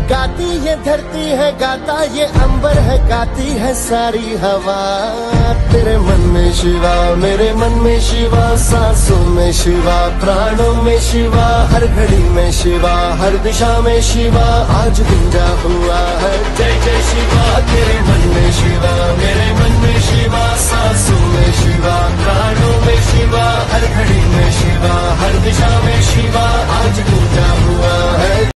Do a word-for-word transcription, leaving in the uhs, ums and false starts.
गाती ये धरती है, गाता ये अंबर है, गाती है सारी हवा। तेरे मन में शिवा, मेरे मन में शिवा, सांसों में शिवा, प्राणों में शिवा, हर घड़ी में शिवा, हर दिशा में शिवा, आज गुंजा हुआ है जय जय शिवा। तेरे मन में शिवा, मेरे मन में शिवा, सांसों में